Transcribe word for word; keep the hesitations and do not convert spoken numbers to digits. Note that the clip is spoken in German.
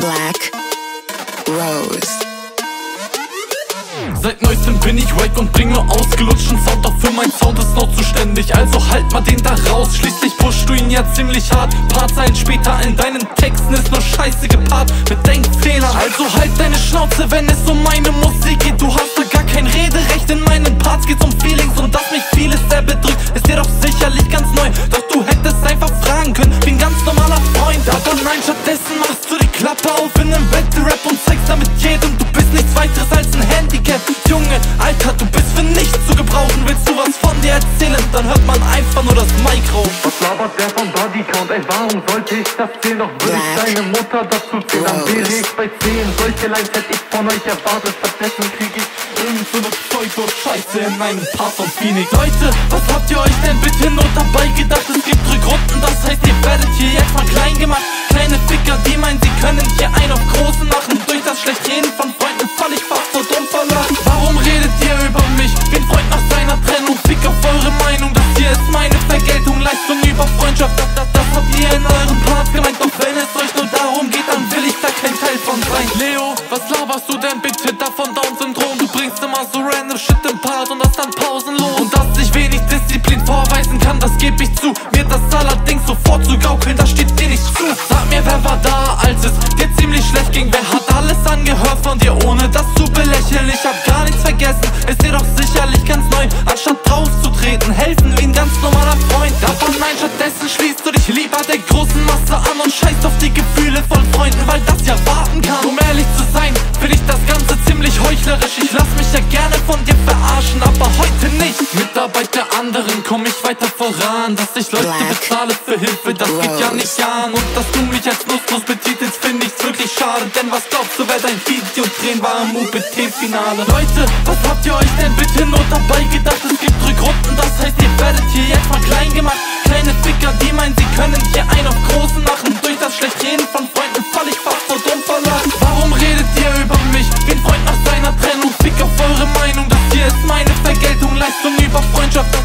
Black Rose. Seit neuestem bin ich wack und bringe ausgelutschten Sound, doch für mein Sound ist noch zuständig, also halt mal den da raus. Schließlich pushst du ihn ja ziemlich hart. Paarzeilen später in deinen Texten ist nur Scheiße gepaart mit Denkfehlern. Also halt deine Schnauze, wenn es um meine Musik geht. Du hast da gar kein Rederecht, in meinen Parts geht's um Feelings und dass mich vieles sehr bedrückt, ist dir doch sicherlich ganz neu. Doch du hättest einfach fragen können, wie ein ganz normaler Freund. Aber nein, stattdessen machst du die Klappe auf in nem Battle-Rap und zeigst damit jedem, du bist nichts weiteres als ein Handicap. Junge, Alter, du bist für nichts zu gebrauchen. Willst du was von dir erzählen, dann hört man einfach nur das Mic rauf. Was labert der von Bodycount? Ey, warum sollte ich das zählen? Doch würde ich deine Mutter dazu zählen, dann wäre ich bei zehn. Solche Lines hätte ich von euch erwartet, stattdessen krieg ich irgend so ne Pseudo-Scheiße in meinem Part von Phoenix. Leute, was habt ihr euch denn bitte nur dabei gedacht? Es gibt Rückrunden, das heißt ihr werdet hier jetzt mal klein gemacht. Kleine Ficker, die meinen, sie können hier einen auf Großen machen. Durch das Schlechtreden von Freunden fall ich fast vor dumm verlacht. Warum redet ihr über mich wie ein Freund nach seiner Trennung? Fick auf eure Meinung, das hier ist meine Vergeltung. Leistung über Freundschaft, das, das, das habt ihr in euren Parts gemeint. Doch wenn es euch nur darum geht, dann will ich da kein Teil von sein. Leo, was laberst du denn bitte da von Down-Syndrom? Du bringst immer so random Shit im Part und das dann pausenlos. Und dass ich wenig Disziplin vorweisen kann, das geb ich zu. Mir das allerdings sofort zu gaukeln, das steht dir nicht zu. Sag mir, wer war da, als es dir ziemlich schlecht ging? Wer hat alles angehört von dir, ohne das zu belächeln? Ich hab gar nichts vergessen, ist dir doch sicherlich ganz neu. Anstatt drauf zu treten, helfen wie ein ganz normaler Freund. Davon nein, stattdessen schließt du dich lieber der großen Masse an und scheißt auf die Gefühle von Freunden, weil das ja warten kann. Um ehrlich zu sein, will ich das Ganze ziemlich heuchlerisch. Ich lass mich ja gerne von dir verarschen, aber heute nicht. Mitarbeit der anderen komm ich weiter voran. Dass ich Leute bezahle für Hilfe, das geht ja nicht an. Und dass du mich als nutzlos betitelst, finde ich's wirklich schade. Denn was glaubst du, wer dein Video drehen war im U B T-Finale? Leute, was habt ihr euch denn bitte nur dabei gedacht? Es gibt Rückrunden, das heißt ihr werdet hier jetzt mal klein gemacht. Kleine Ficker, die meinen, sie können hier einen auf Großen machen. Durch das Schlechtreden von Freunden fall ich fast vor dumm verlacht. Warum redet ihr über mich wie ein Freund nach seiner Trennung? Fick auf eure Meinung, das hier ist meine Vergeltung. Leistung über Freundschaft,